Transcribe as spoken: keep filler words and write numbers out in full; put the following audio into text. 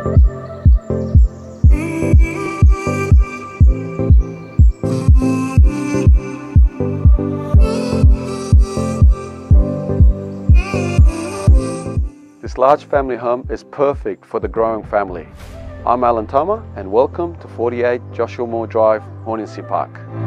This large family home is perfect for the growing family. I'm Alan Toma and welcome to forty-eight Joshua Moore Drive, Horningsea Park.